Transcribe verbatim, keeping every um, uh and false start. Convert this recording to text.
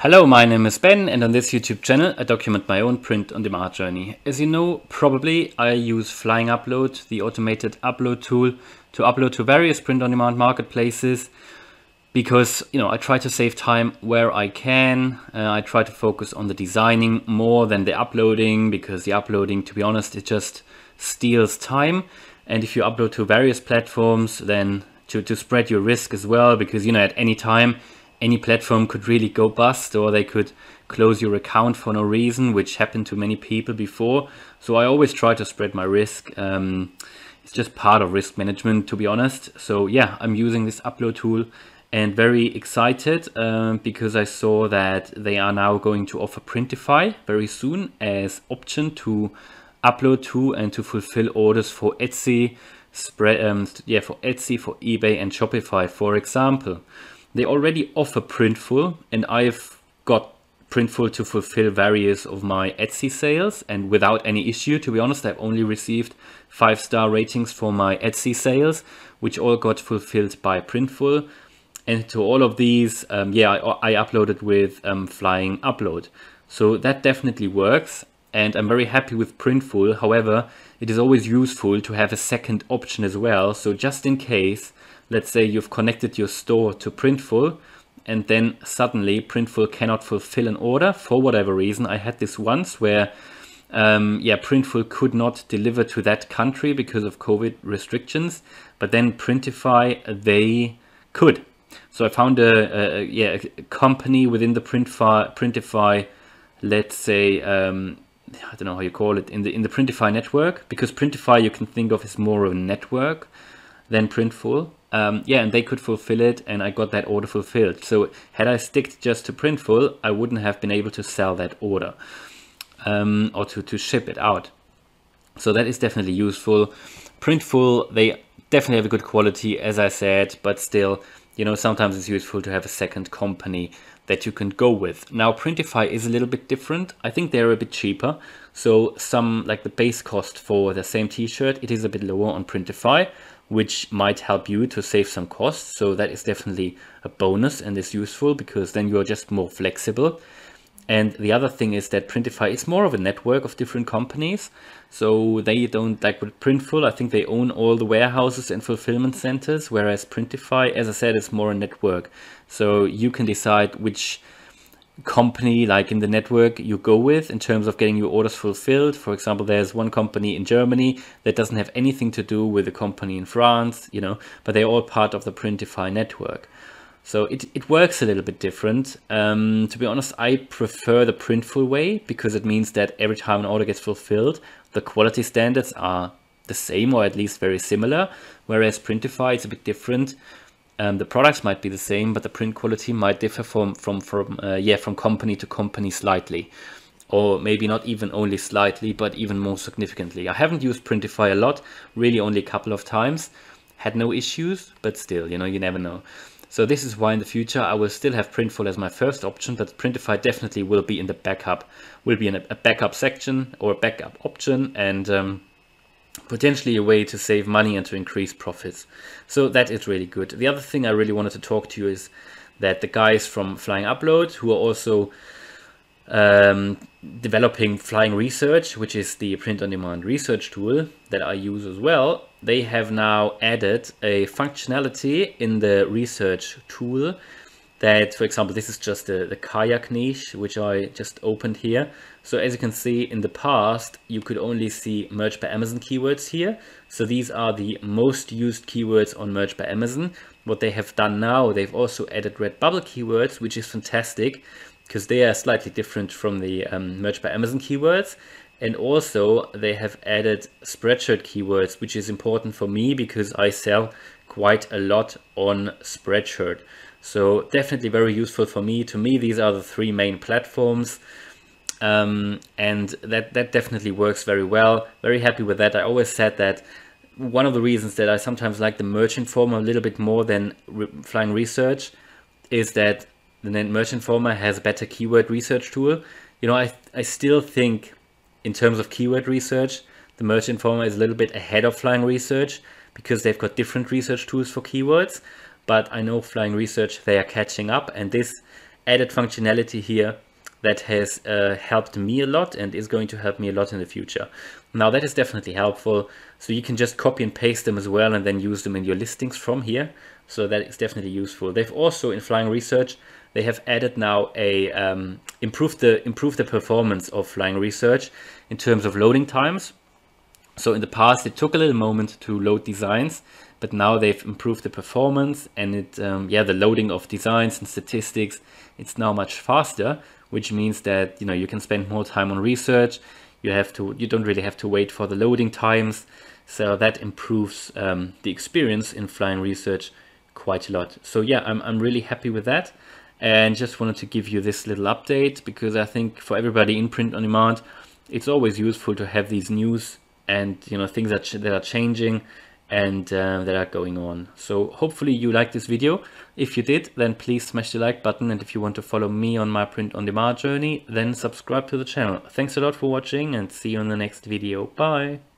Hello, my name is Ben, and on this YouTube channel I document my own print-on-demand journey. As you know, probably I use Flying Upload, the automated upload tool, to upload to various print-on-demand marketplaces because, you know, I try to save time where I can. Uh, I try to focus on the designing more than the uploading, because the uploading, to be honest, it just steals time. And if you upload to various platforms, then to, to spread your risk as well, because, you know, at any time any platform could really go bust, or they could close your account for no reason, which happened to many people before. So I always try to spread my risk. Um, it's just part of risk management, to be honest. So yeah, I'm using this upload tool and very excited um, because I saw that they are now going to offer Printify very soon as option to upload to and to fulfill orders for Etsy, spread, um, yeah, for Etsy, for eBay and Shopify, for example. They already offer Printful, and I've got Printful to fulfill various of my Etsy sales, and without any issue. To be honest, I've only received five star ratings for my Etsy sales, which all got fulfilled by Printful. And to all of these, um, yeah, I, I uploaded with um, Flying Upload. So that definitely works, and I'm very happy with Printful. However, it is always useful to have a second option as well. So just in case, let's say you've connected your store to Printful and then suddenly Printful cannot fulfill an order for whatever reason. I had this once where um, yeah, Printful could not deliver to that country because of COVID restrictions, but then Printify, they could. So I found a, a, yeah, a company within the Printify, Printify let's say, um, I don't know how you call it, in the, in the Printify network, because Printify you can think of as more of a network than Printful. Um, yeah, and they could fulfill it, and I got that order fulfilled. So had I sticked just to Printful, I wouldn't have been able to sell that order um, or to, to ship it out. So that is definitely useful. Printful, they definitely have a good quality, as I said, but still, you know, sometimes it's useful to have a second company that you can go with. Now, Printify is a little bit different. I think they're a bit cheaper. So some, like the base cost for the same t-shirt, it is a bit lower on Printify, which might help you to save some costs. So that is definitely a bonus and is useful, because then you're just more flexible. And the other thing is that Printify is more of a network of different companies. So they don't, like with Printful, I think they own all the warehouses and fulfillment centers, whereas Printify, as I said, is more a network. So you can decide which company, like in the network, you go with in terms of getting your orders fulfilled. For example, there's one company in Germany that doesn't have anything to do with a company in France, you know, but they're all part of the Printify network. So it, it works a little bit different. Um, to be honest, I prefer the Printful way, because it means that every time an order gets fulfilled, the quality standards are the same, or at least very similar, whereas Printify is a bit different. Um, the products might be the same, but the print quality might differ from from from uh, yeah from company to company slightly, or maybe not even only slightly, but even more significantly. I haven't used Printify a lot, really only a couple of times, had no issues, but still, you know, you never know. So this is why in the future I will still have Printful as my first option, but Printify definitely will be in the backup, will be in a, a backup section or a backup option, and um, potentially a way to save money and to increase profits. So that is really good. The other thing I really wanted to talk to you is that the guys from Flying Upload, who are also um, developing Flying Research, which is the print-on-demand research tool that I use as well, they have now added a functionality in the research tool that, for example, this is just the, the kayak niche, which I just opened here. So as you can see, in the past, you could only see Merch by Amazon keywords here. So these are the most used keywords on Merch by Amazon. What they have done now, they've also added Redbubble keywords, which is fantastic, because they are slightly different from the um, Merch by Amazon keywords. And also they have added Spreadshirt keywords, which is important for me because I sell quite a lot on Spreadshirt. So definitely very useful for me. To me, these are the three main platforms. Um, and that, that definitely works very well. Very happy with that. I always said that one of the reasons that I sometimes like the Merch Informer a little bit more than Re Flying Research is that the Merch Informer has a better keyword research tool. You know, I, I still think in terms of keyword research, the Merch Informer is a little bit ahead of Flying Research, because they've got different research tools for keywords. But I know Flying Research, they are catching up, and this added functionality here that has uh, helped me a lot and is going to help me a lot in the future. Now that is definitely helpful. So you can just copy and paste them as well and then use them in your listings from here. So that is definitely useful. They've also, in Flying Research, they have added now a um, improved the improved the performance of Flying Research in terms of loading times. So in the past it took a little moment to load designs, but now they've improved the performance and it um, yeah the loading of designs and statistics, it's now much faster, which means that you know you can spend more time on research. You have to you don't really have to wait for the loading times. So that improves um, the experience in Flying Research quite a lot. So yeah, I'm, I'm really happy with that, and just wanted to give you this little update because I think for everybody in print on demand, it's always useful to have these news and you know things that, that are changing and uh, that are going on. So hopefully you liked this video. If you did, then please smash the like button, and if you want to follow me on my print on demand journey, then subscribe to the channel. Thanks a lot for watching and see you in the next video. Bye.